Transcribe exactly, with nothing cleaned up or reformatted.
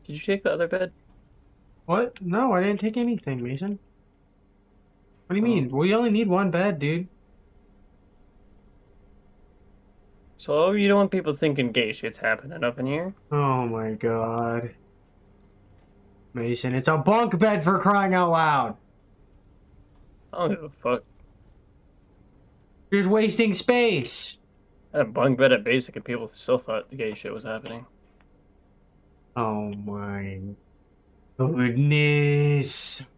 Did you take the other bed? What? No, I didn't take anything, Mason. What do you Oh. mean? We only need one bed, dude. So you don't want people thinking gay shit's happening up in here? Oh my god. Mason, it's a bunk bed for crying out loud. I don't give a fuck. You're just wasting space. I had a bunk bed at basic and people still thought gay shit was happening. Oh my goodness.